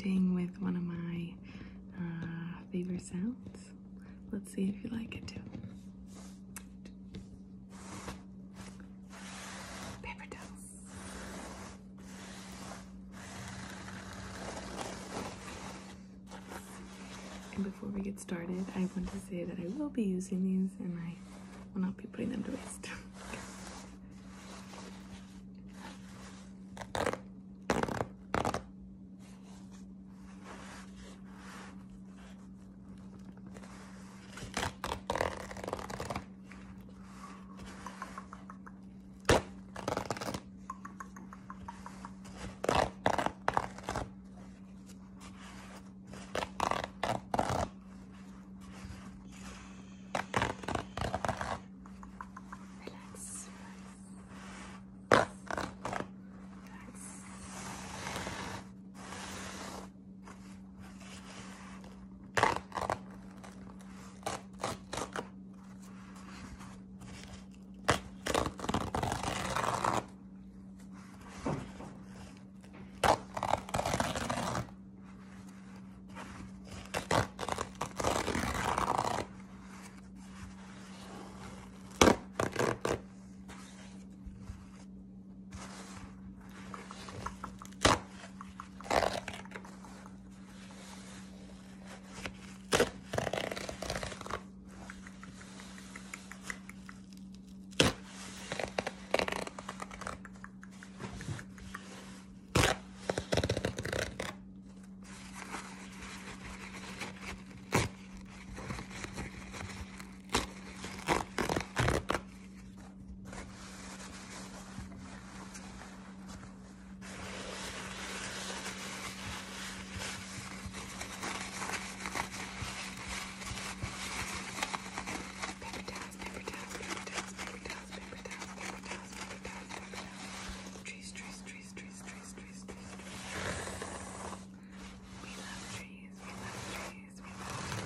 experimenting with one of my favorite sounds. Let's see if you like it too. Paper towels. And before we get started, I want to say that I will be using these and I will not be putting them to waste.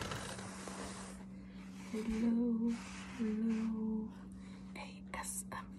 Hello, hello, ASMR.